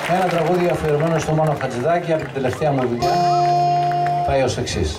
Ένα τραγούδι αφιερωμένο στο Μάνο Χατζηδάκη από την τελευταία μου δουλειά πάει ως εξής.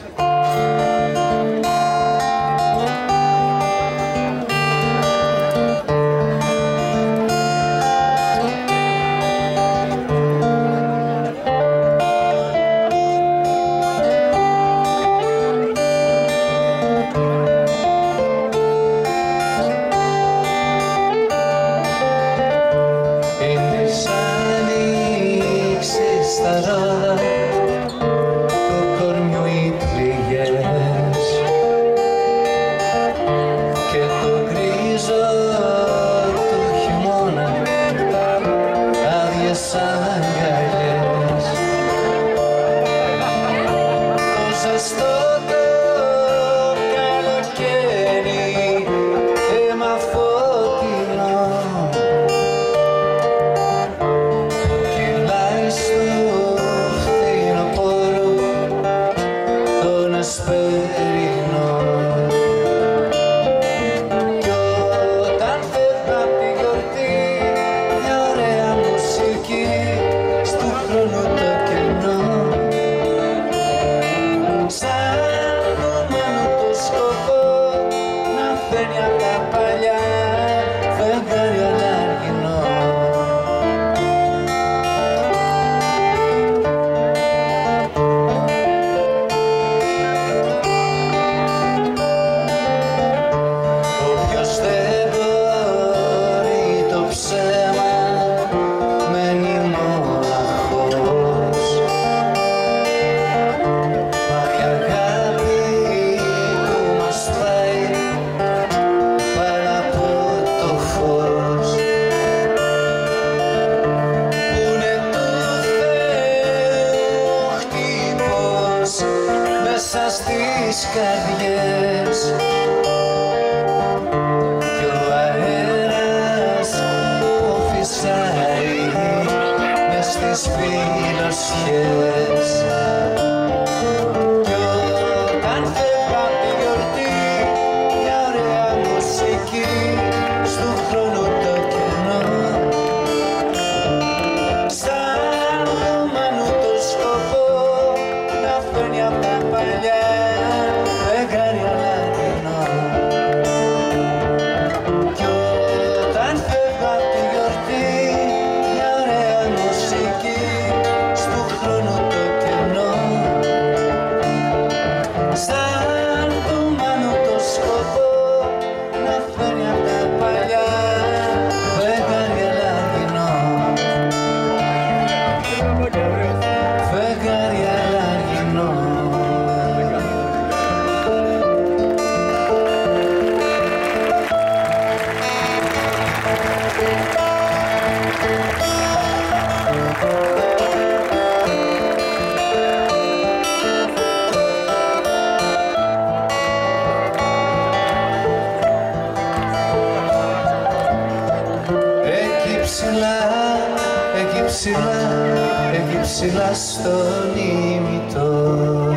Εκεί ψηλά στον ημιτό.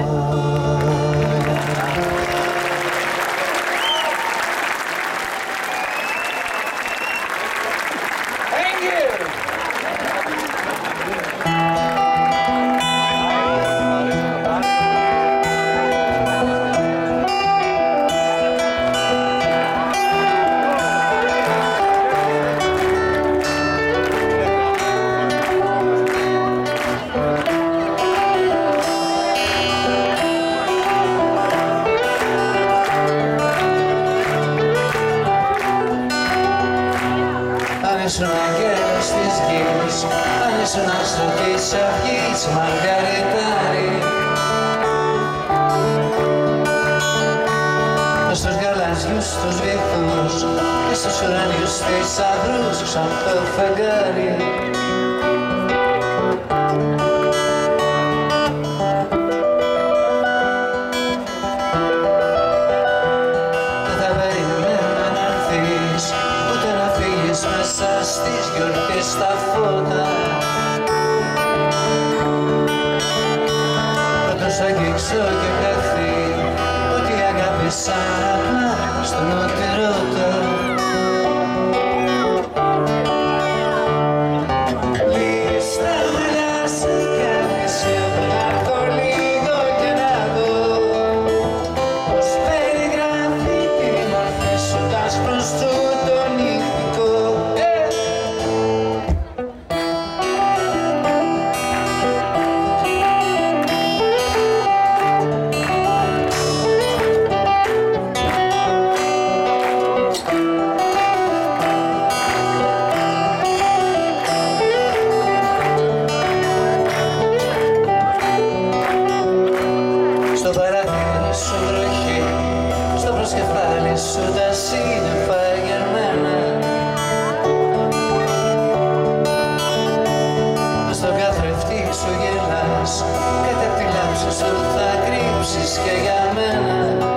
ήσουν αγγέλος της γης, αν ήσουν άστρο της αυγής, μαργαριτάρι. Στους γαλάζιους τους βυθούς και στους ουρανιούς θησαυρούς σαν το φεγγάρι. Στις γιορτές στα φώτα πρώτος αγγίξω και χαθεί ότι αγάπησα απλά στον οτιρώτα. Λίστα μας, κάτι απ' τη λάψη σου θα κρύψεις και για μένα.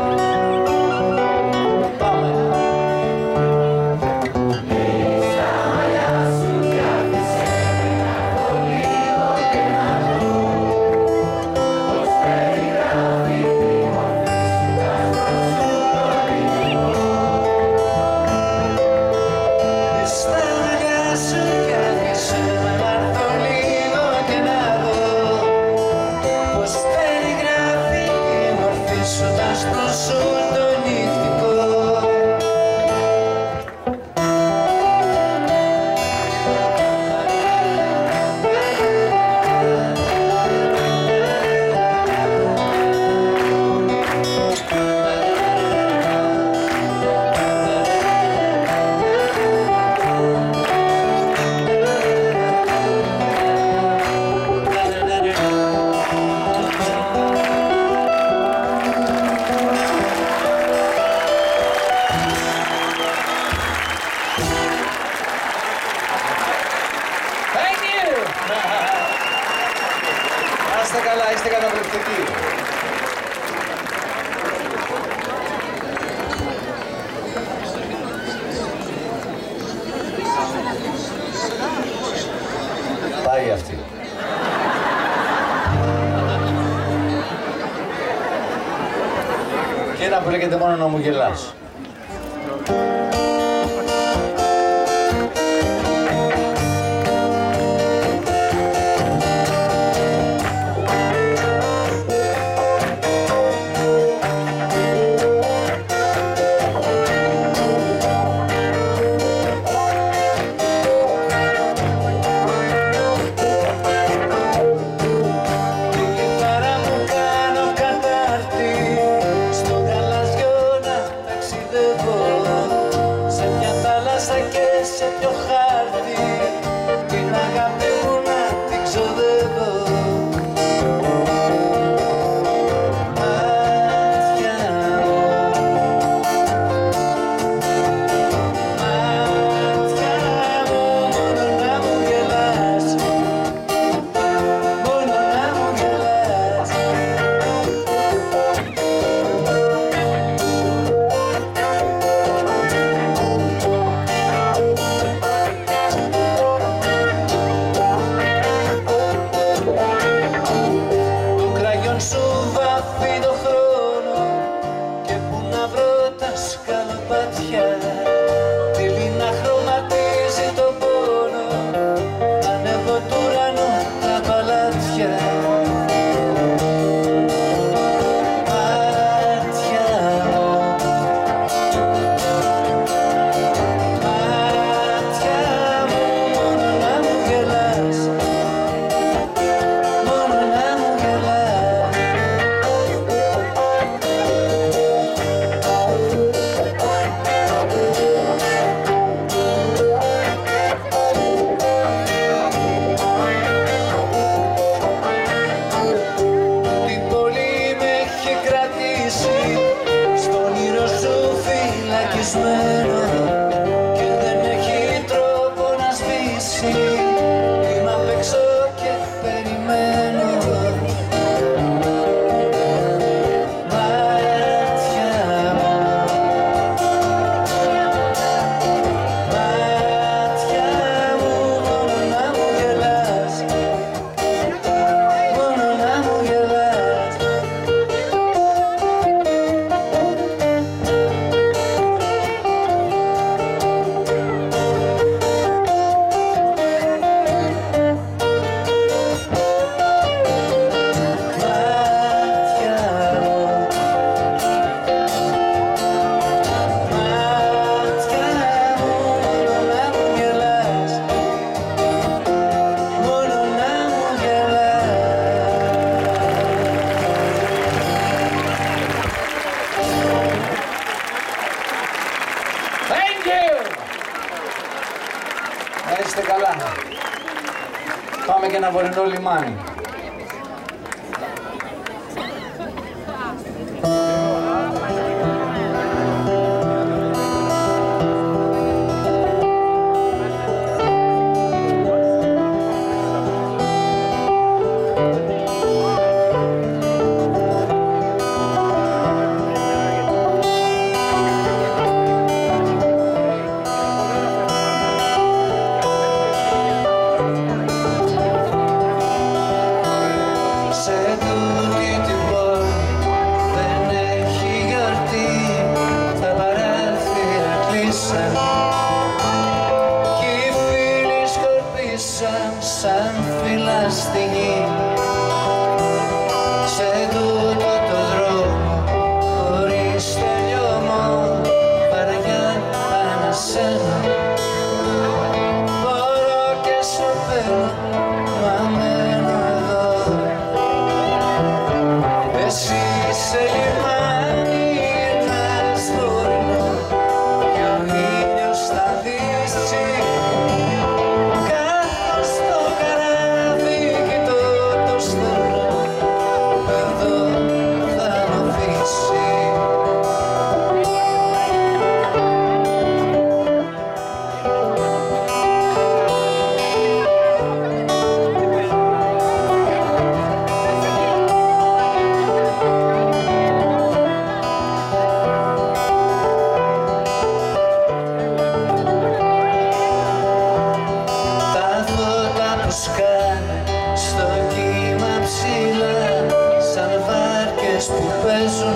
Είστε καλά, είστε καταπληκτικοί. Πάει αυτή. Και ένα που λέγεται μόνο να μου γελάς. και δεν έχει τρόπο να σβήσει. Είμαι απ' έξω και περιμένω. Μάτια μου, μάτια μου, μόνο να μου γελάς, μόνο να μου γελάς. Είστε καλά. Πάμε και ένα βορεινό λιμάνι. σαν φύλλα στη γη. Σε τούτο το δρόμο χωρίς τελειώμο, βαριά ανασένω, μπορώ και σωπαίνω, μα μένω εδώ. Εσύ είσαι λιμάνι, γυρνάς βορεινό κι ο ήλιος θα δύσει. Κάθω στο καράβι κοιτώ το στενό, εδώ θα μ' αφήσει. Τα φώτα που σκάνε στο κύμα ψηλά, σαν βάρκες που παίζουν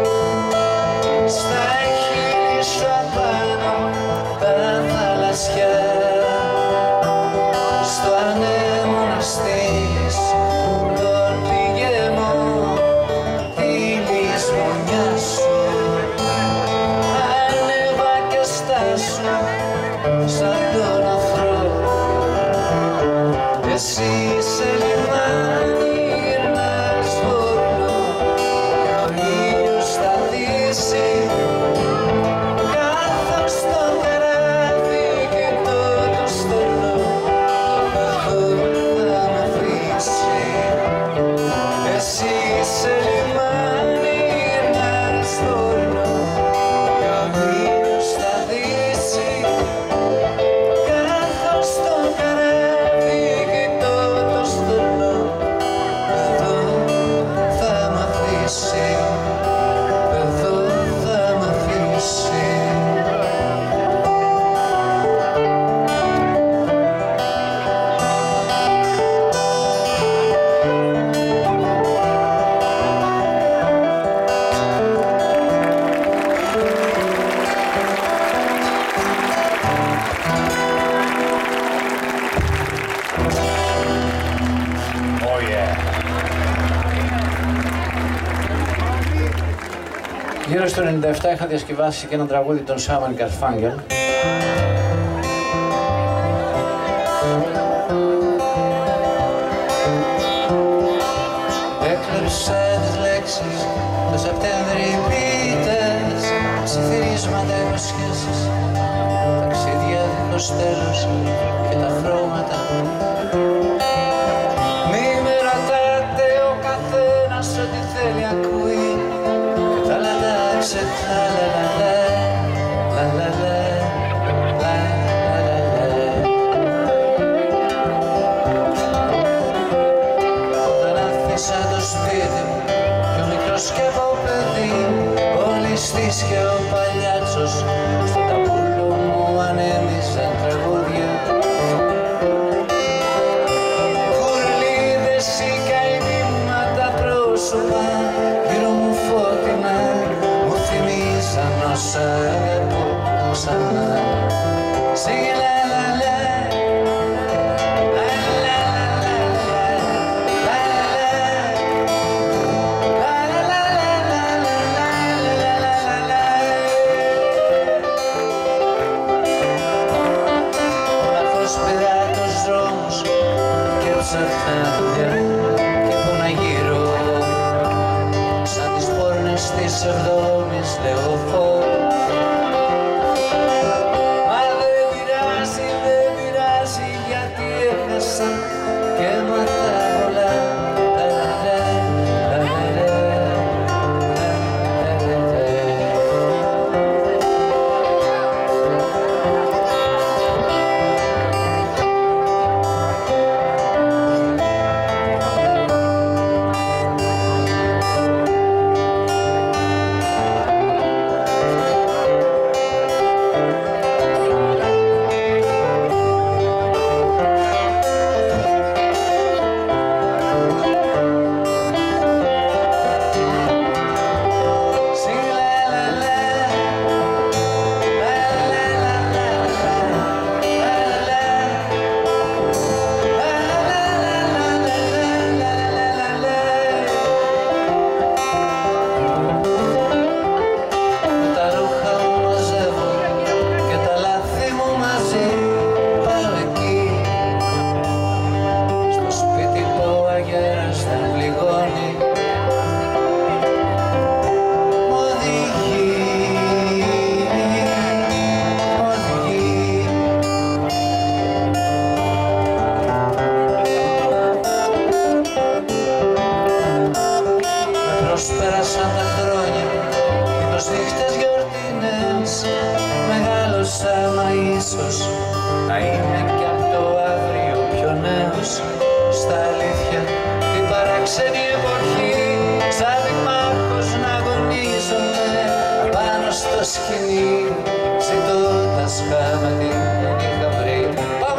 στα χείλη σου απάνω τα θαλασσιά. Στο ανέμο να στείλεις τον πηγαιμό τη λησμονιά σου. Ανέβα και στάσου σαν τον αφρό. Εσύ είσαι λιμάνι, γυρνάς βορεινό κι ο ήλιος θα δύσει. Κάθω στο καράβι κοιτώ το στενό, εδώ θα μ' αφήσει. Εσύ είσαι λιμάνι, γυρνάς βορεινό κι ο ήλιος θα δύσει. Κάθω στο καράβι κοιτώ το στενό, εδώ θα μ' αφήσει. Εδώ θα μ' αφήσει. Γύρω στο 97 είχα διασκευάσει και ένα τραγούδι των Σάμαν Καρφάγγελ. Έκλεψα τις λέξεις, το Σεπτέμβρη πίτες, ψιθυρίσματα υποσχέσεις, ταξίδια δίχως τέλος και τα χρώματα. Μη με ρωτάτε, ο καθένας ό,τι θέλει ακούει και τα λαντάξε τα λαλαλέ, λαλαλέ, λαλαλέ. Όταν άφησα το σπίτι μου κι ο μικρός και το παιδί, ο ληστής και ο παλιάτσος στο ταμπούλο μου ανέμιζαν τραγούδια. Κουρλίδες ή καημήματα πρόσωπα γύρω μου φώτινα, μου θυμίζαν όσα αγαπώ ξανά. Σιγελέ λαλέ, λαλέ, και πόνα γύρω σαν τις πόρνες της εβδόμης λεωφόρου. Μα δεν πειράζει γιατί έχασα και έμαθα πολλά. σκηνή, ζητώντας χάμα την είχα βρει. Πάμε!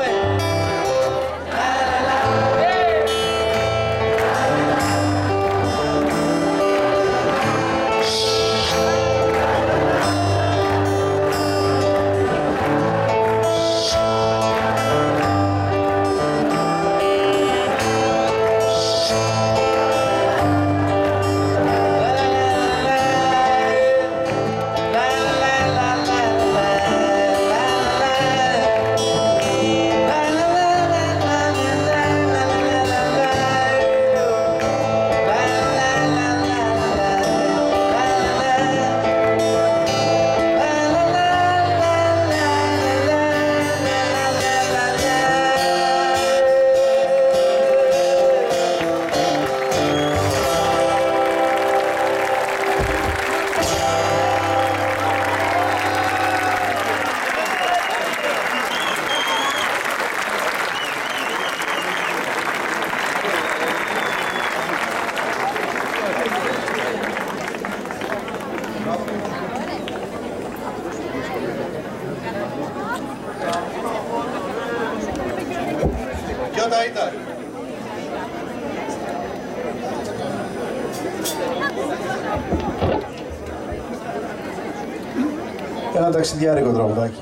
Ένα ταξιδιάρικο τραγουδάκι.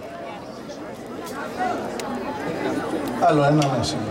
Άλλο ένα, ναι, σίγουρα.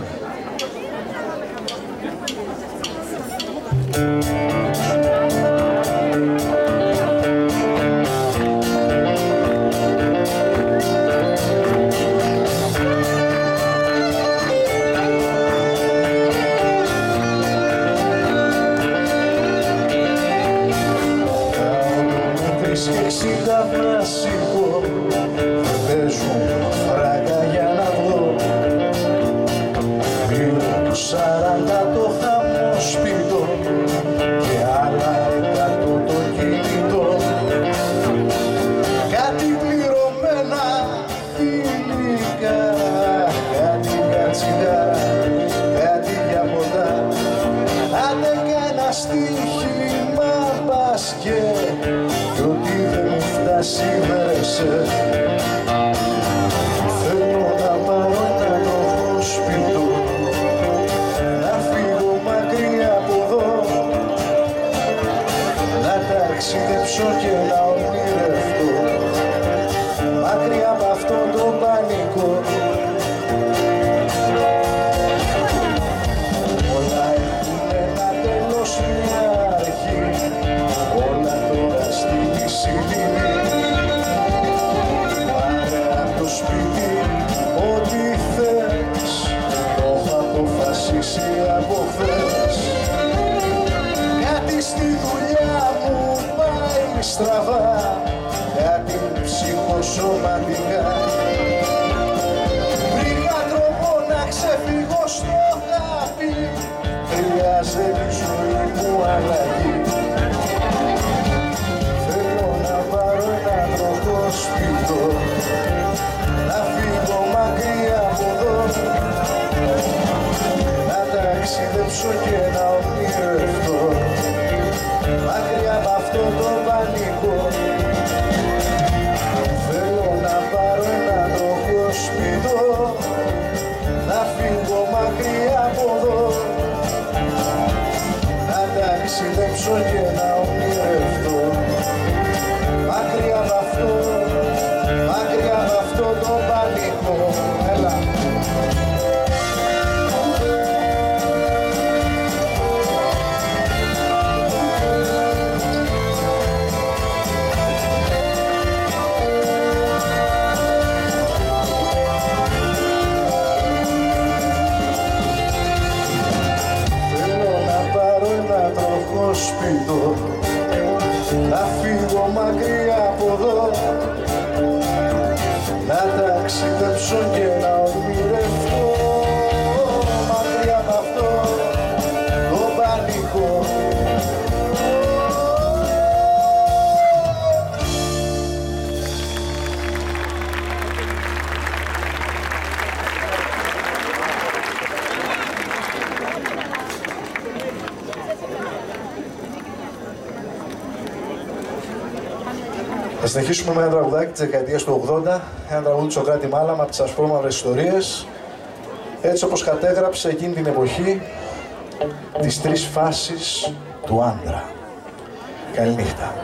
Θα συνεχίσουμε με ένα τραγουδάκι της δεκαετίας του 80, ένα τραγούδι του Σωκράτη Μάλαμα από τις ασπρόμαυρες ιστορίες, έτσι όπως κατέγραψε εκείνη την εποχή τις τρεις φάσεις του άντρα. Καληνύχτα.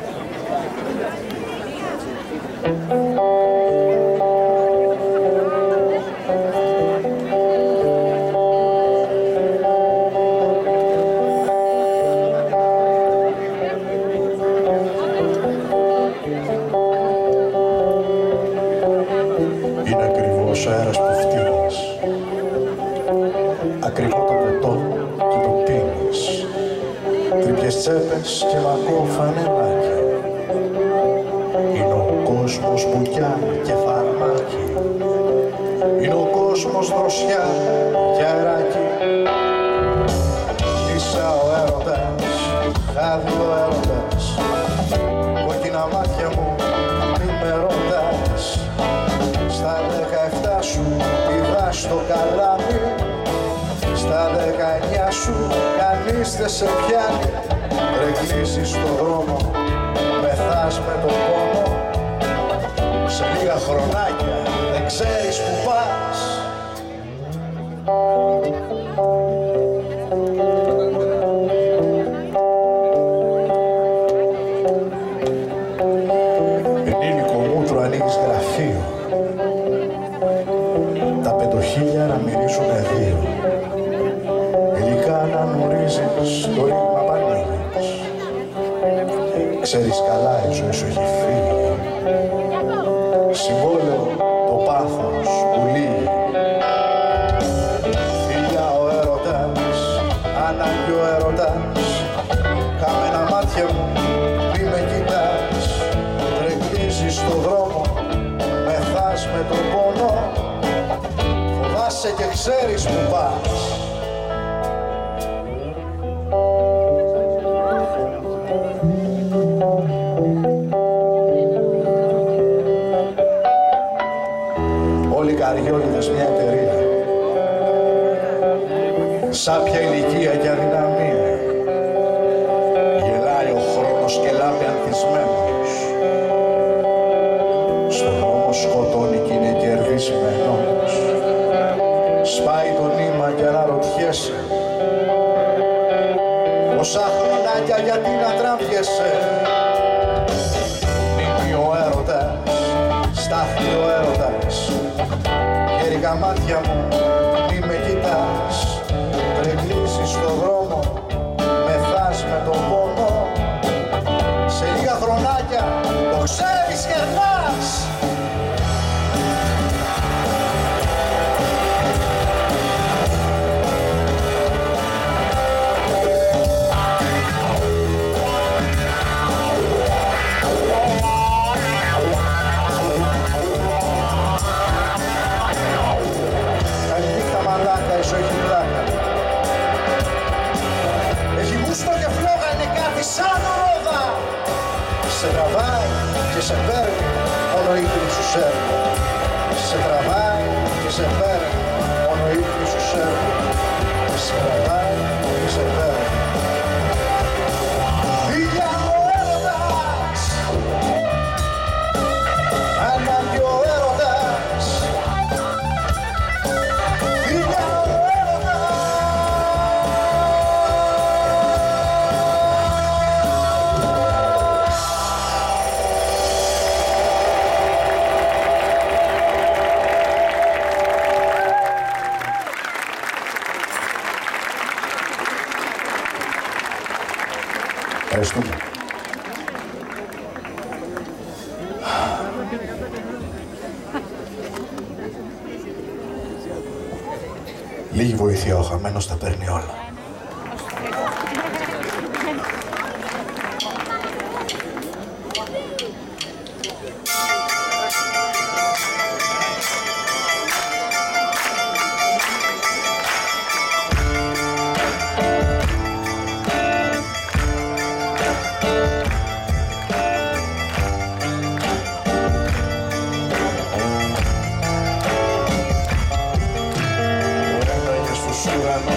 Είναι ακριβώς ο αέρας που φτύνεις, ακριβό το ποτό και το πίνεις, τρίπιες τσέπες και μακρό φανελάκι. Είναι ο κόσμος μπουκιά και φαρμάκι, είναι ο κόσμος δροσιά και αεράκι. Είσαι ο έρωτας, άδειο έρωτας, κόκκινα μάτια μου μη με ρωτάς. Στα 17 σου πηδάς στο καλάμι, στα 19 σου κανείς δεν σε πιάνει. Τρεγλίζεις στον δρόμο, μεθάς με τον πόνο, σε λίγα χρονάκια δεν ξέρεις που πας. Ενήλικο μούτρο ανοίγεις γραφείο, τα 5.000 μυρίζουνε δύο. Υλικά να γνωρίζεις το ρήγμα που ανοίγεις. Ξέρεις καλά η ζωή σου έχει φύγει. Συμβόλαιο το πάθος που λύγει. Φιλιά ο έρωτας, ανάγκη ο έρωτας, κάμενα μάτια μου μη με κοιτάς. Τρεγλίζεις στον δρόμο, μεθάς με τον πόνο, φοβάσαι και ξέρεις που πας. Όλοι οι καριόλιδες μια εταιρεία, σάπια ηλικία και αδυναμία. Γελάει ο χρόνος και λάμπει ανθισμένος, στον δρόμο σκοτώνει κι είναι κερδισμένος. Σπάει το νήμα και αναρωτιέσαι, πόσα χρονάκια γιατί να τραβιέσαι. Νίκη ο έρωτας, στάθη ο έρωτας, χέρια μάτια μου μη με κοιτάς. Τρεγλίζεις στον δρόμο, μεθάς με τον πόνο, σε λίγα χρονάκια το ξέρεις γερνάς. Καληνύχτα μαλάκα, η ζωή έχει πλάκα. Έχει γούστο και φλόγα, είναι κάτι σαν ρόδα. Σε τραβάει και σε παίρνει, μόνο ύπνη σου σέρνει. Σε τραβάει και σε παίρνει, μόνο ύπνη σου σέρνει. Σε τραβάει και σε παίρνει. Φίλια ο έρωτας, ανάγκη ο έρωτας, φίλια ο έρωτας. Ευχαριστούμε. Λίγη βοήθεια, ο χαμένος τα παίρνει όλα.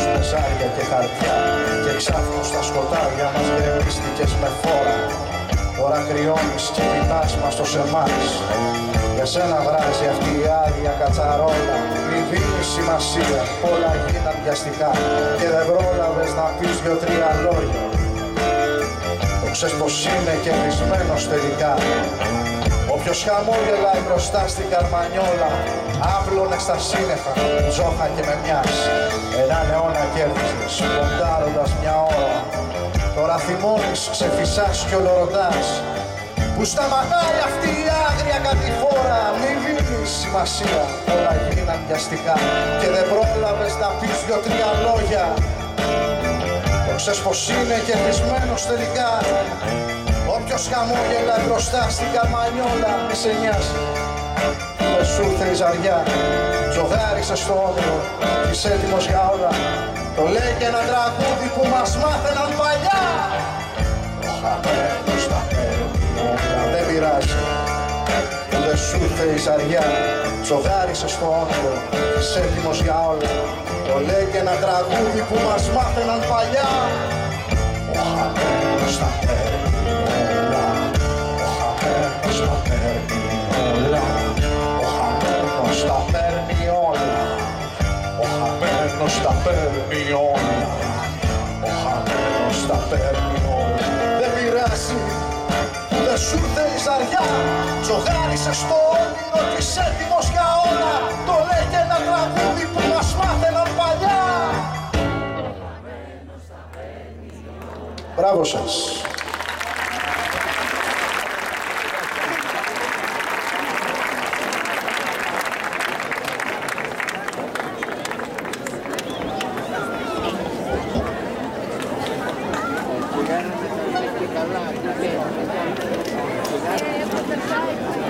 Και χαρτιά και ξάφνου στα σκοτάδια μας γκρεμίστηκες με φόρα. Ώρα κρυώνεις και πειτάς μας το σεμάς. Για σένα βράζει αυτή η άδεια κατσαρόλα. Μη δίνεις σημασία, όλα γίναν βιαστικά και δεν πρόλαβες να πεις 2-3 λόγια. Το ξέρεις πως είναι κερδισμένος τελικά. Όποιος χαμόγελάει μπροστά στην καρμανιόλα, άπλωνε στα σύννεφα, τζόχα και με μιας. Έναν αιώνα κέρδισες, ποντάροντας μια ώρα. Τώρα θυμώνεις, ξεφυσάς κι ολορωτάς. Που σταματάει αυτή η άγρια κατηφόρα. Μη δίνεις σημασία, όλα γίναν βιαστικά και δεν πρόλαβες να πεις 2-3 λόγια. Το ξέρεις πως είναι κερδισμένος τελικά. Όποιος χαμόγελα μπροστά στην καρμανιόλα, μη σε νοιάζει. Δεν σου ήρθε η ζαριά, τζογάρισες στο όνειρο, είσαι έτοιμος για όλα. Το λέει και ένα τραγούδι που μας μάθαιναν παλιά. Ο χαμένος τα παίρνει όλα, δεν πειράζει. Δεν σου ήρθε η ζαριά, τζογάρισες στο όνειρο, είσαι έτοιμος για όλα. Το λέει και ένα τραγούδι που μας μάθαιναν παλιά. Ο χαμένος τα παίρνει όλα, ο χαμένος τα παίρνει όλα, ο χαμένος τα παίρνει όλα, ο χαμένος τα παίρνει όλα, ο χαμένος τα παίρνει όλα. Δεν πειράζει που δεν σου ήρθε η ζαριά, τζογάρισες στο όνειρο κι είσαι έτοιμος για όλα. Το λέει και ένα τραγούδι που μας μάθαιναν παλιά. Μπράβο σας. Καλά,